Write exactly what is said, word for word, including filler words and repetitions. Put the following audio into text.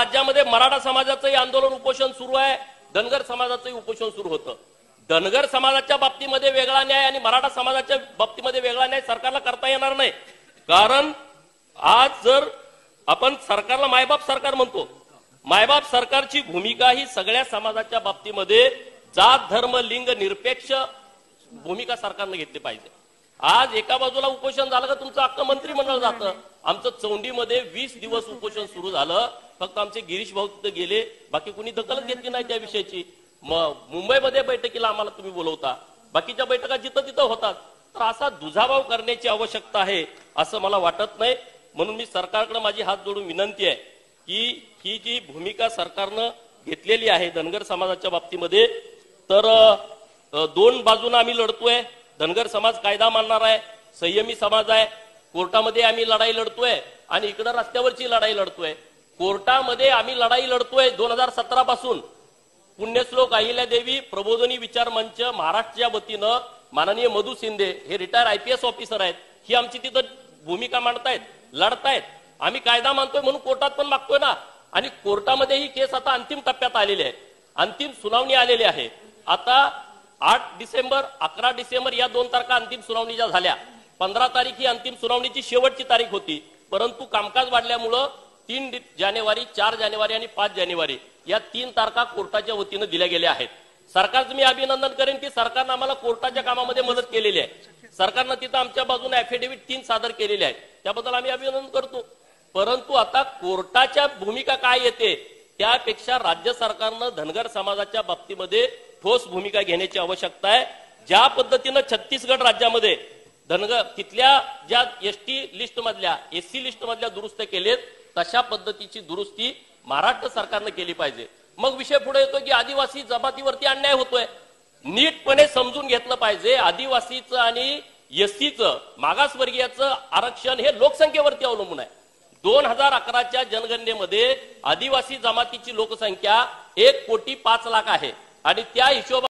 राज्यामध्ये मराठा समाजाचंही आंदोलन उपोषण सुरू आहे, धनगर समाजाचंही उपोषण सुरू होतं। धनगर समाजाच्या बाबतीमध्ये वेगळा न्याय आणि मराठा समाजाच्या बाबतीमध्ये वेगळा न्याय सरकारला करता येणार नाही। कारण आज जर आपण सरकारला मायबाप सरकार म्हणतो, मायबाप सरकारची भूमिका ही सगळ्या समाजाच्या बाबतीमध्ये जात धर्म लिंग निरपेक्ष भूमिका सरकारने घेतली पाहिजे। आज एका बाजूला उपोषण झालं का तुमचं अख्खं मंत्रिमंडळ जातं। आमचं चौंडीमध्ये वीस दिवस उपोषण सुरू झालं, फक्त आमचे गिरीश भाऊ तिथे गेले, बाकी कुणी दखलच घेतली नाही त्या विषयाची। मुंबईमध्ये बैठकीला आम्हाला तुम्ही बोलवता, बाकीच्या बैठका जिथं तिथं होतात, तर असा दुजाभाव करण्याची आवश्यकता आहे असं मला वाटत नाही। म्हणून मी सरकारकडे माझी हात जोडून विनंती आहे की ही जी भूमिका सरकारनं घेतलेली आहे धनगर समाजाच्या बाबतीमध्ये, तर दोन बाजूने आम्ही लढतोय। धनगर समाज कायदा मानणार आहे, संयमी समाज आहे, कोर्टामध्ये आम्ही लढाई लढतोय आणि इकडे रस्त्यावरची लढाई लढतोय। कोर्टामध्ये आम्ही लढाई लढतोय दोन हजार सतरा पासून। पुण्यश्लोक अहिल्यादेवी प्रबोधनी विचार मंच महाराष्ट्राच्या वतीनं माननीय मधु शिंदे हे रिटायर आयपीएस ऑफिसर आहेत, ही आमची तिथं भूमिका मांडतायत, लढतायत। आम्ही कायदा मानतोय म्हणून कोर्टात पण मागतोय ना, आणि कोर्टामध्ये ही केस आता अंतिम टप्प्यात आलेली आहे, अंतिम सुनावणी आलेली आहे। आता आठ डिसेंबर अकरा डिसेंबर या दोन तारखा अंतिम सुनावणीच्या झाल्या। पंधरा तारीख ही अंतिम सुनावणीची शेवटची तारीख होती, परंतु कामकाज वाढल्यामुळं तीन जानेवारी चार जानेवारी आणि पाच जानेवारी या तीन तारखा कोर्टाच्या वतीनं दिल्या गेल्या आहेत। सरकारचं मी अभिनंदन करेन की सरकारनं आम्हाला कोर्टाच्या कामामध्ये मदत केलेली आहे। सरकारनं तिथं आमच्या बाजूने ॲफिडेव्हिट तीन सादर केलेले आहेत, त्याबद्दल आम्ही अभिनंदन करतो। परंतु आता कोर्टाच्या भूमिका काय येते त्यापेक्षा राज्य सरकारनं धनगर समाजाच्या बाबतीमध्ये ठोस भूमिका घेण्याची आवश्यकता आहे। ज्या पद्धतीनं छत्तीसगड राज्यामध्ये धनगर तिथल्या ज्या एसटी लिस्ट मधल्या एससी लिस्ट मधल्या दुरुस्त्या केलेत, तशा पद्धतीची दुरुस्ती महाराष्ट्र सरकारने केली पाहिजे। मग विषय पुढे येतो की आदिवासी जमातीवरती अन्याय होतोय, नीटपणे समजून घेतलं पाहिजे। आदिवासीचं आणि एससीचं मागासवर्गीयाचं आरक्षण हे लोकसंख्येवरती अवलंबून आहे। दोन हजार अकराच्या जनगणनेमध्ये आदिवासी जमातीची लोकसंख्या एक कोटी पाच लाख आहे आणि त्या हिशोबाने